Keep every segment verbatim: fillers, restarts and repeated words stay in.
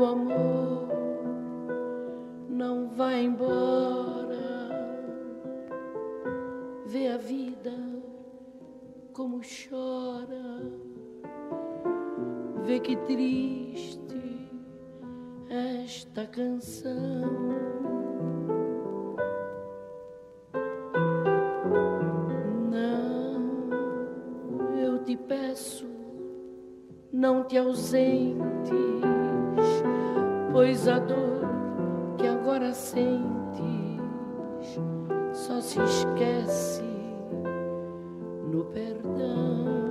Meu amor, não vai embora. Vê a vida como chora. Vê que triste esta canção. Não, eu te peço, não te ausentes, pois a dor que agora sentes só se esquece no perdão.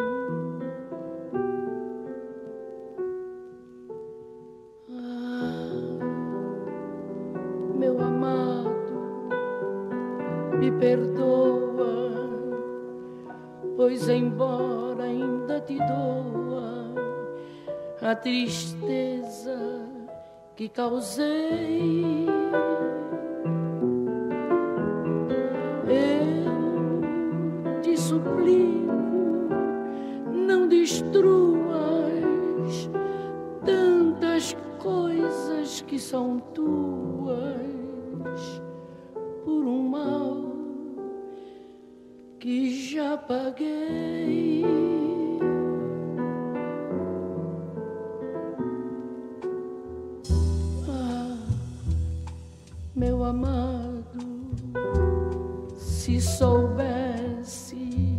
Ah, meu amado, me perdoa, pois embora ainda te doa a tristeza que causei, eu te suplico, não destruas tantas coisas que são tuas por um mal que já paguei. Ah, meu amado, se soubesses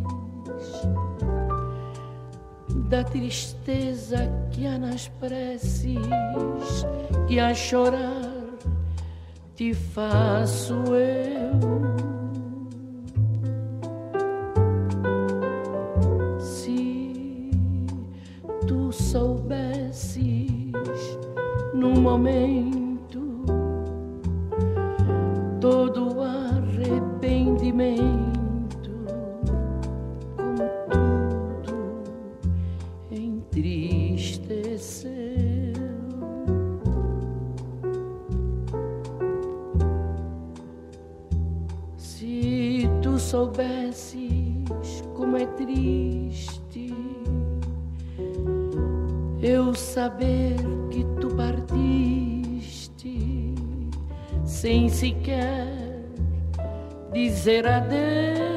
da tristeza que há nas preces que a chorar te faço eu. Se tu soubesses num momento todo o arrependimento, como tudo entristeceu. Se tu soubesses como é triste eu saber que tu partiste sem sequer dizer adeus.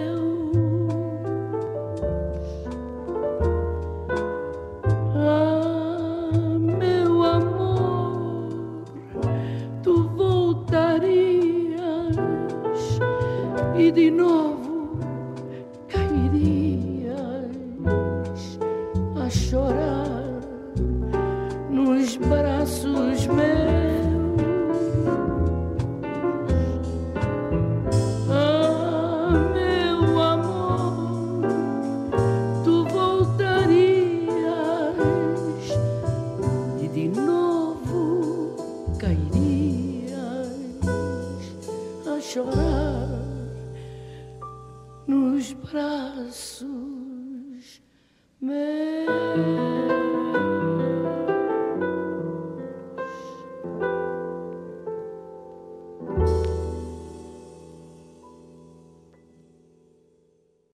Ah, meu amor, tu voltarias e de novo cairias a chorar nos braços meus. Ah, meu amor, tu voltarias e de novo cairias a chorar nos braços meus.